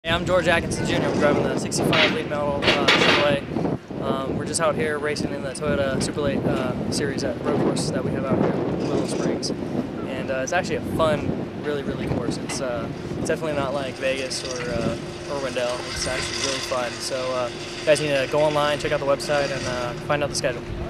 Hey, I'm George Atkinson Jr. I'm driving the 65 late model Chevrolet. We're just out here racing in the Toyota Super Late series at road course that we have out here in Willow Springs. And it's actually a fun, really course. It's definitely not like Vegas or Wendell. It's actually really fun. So you guys need to go online, check out the website, and find out the schedule.